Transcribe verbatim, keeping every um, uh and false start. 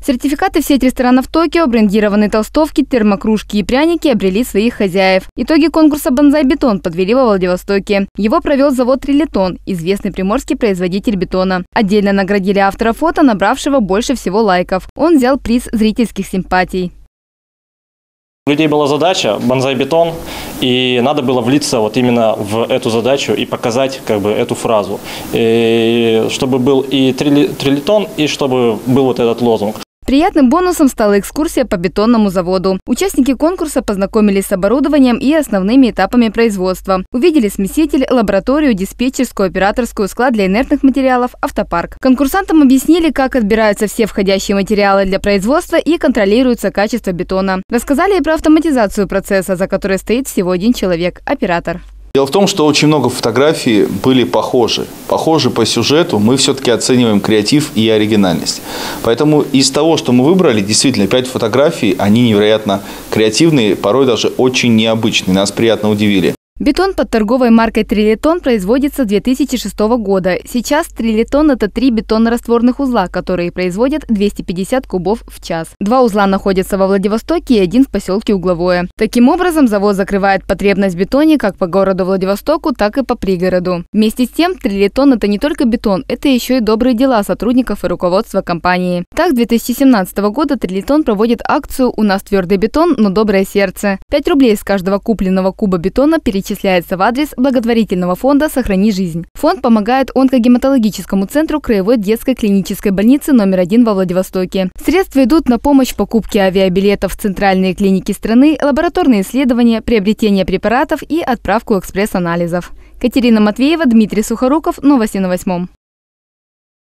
Сертификаты в сеть ресторанов Токио, брендированные толстовки, термокружки и пряники обрели своих хозяев. Итоги конкурса «Бонсай-бетон» подвели во Владивостоке. Его провел завод «Трилитон», известный приморский производитель бетона. Отдельно наградили автора фото, набравшего больше всего лайков. Он взял приз зрительских симпатий. У людей была задача «Бонсай-бетон», и надо было влиться вот именно в эту задачу и показать как бы эту фразу. И чтобы был и трилитон, и чтобы был вот этот лозунг. Приятным бонусом стала экскурсия по бетонному заводу. Участники конкурса познакомились с оборудованием и основными этапами производства. Увидели смеситель, лабораторию, диспетчерскую, операторскую, склад для инертных материалов, автопарк. Конкурсантам объяснили, как отбираются все входящие материалы для производства и контролируется качество бетона. Рассказали и про автоматизацию процесса, за которой стоит всего один человек – оператор. Дело в том, что очень много фотографий были похожи. Похожи по сюжету, мы все-таки оцениваем креатив и оригинальность. Поэтому из того, что мы выбрали, действительно, пять фотографий, они невероятно креативные, порой даже очень необычные. Нас приятно удивили. Бетон под торговой маркой «Трилитон» производится с две тысячи шестого года. Сейчас «Трилитон» – это три бетонно-растворных узла, которые производят двести пятьдесят кубов в час. Два узла находятся во Владивостоке и один в поселке Угловое. Таким образом, завод закрывает потребность в бетоне как по городу Владивостоку, так и по пригороду. Вместе с тем, «Трилитон» – это не только бетон, это еще и добрые дела сотрудников и руководства компании. Так, с две тысячи семнадцатого года «Трилитон» проводит акцию «У нас твердый бетон, но доброе сердце». пять рублей с каждого купленного куба бетона перечисляется Перечисляется в адрес благотворительного фонда «Сохрани жизнь». Фонд помогает онкогематологическому центру Краевой детской клинической больницы номер один во Владивостоке. Средства идут на помощь покупке авиабилетов в центральные клиники страны, лабораторные исследования, приобретение препаратов и отправку экспресс-анализов. Катерина Матвеева, Дмитрий Сухоруков. Новости на восьмом.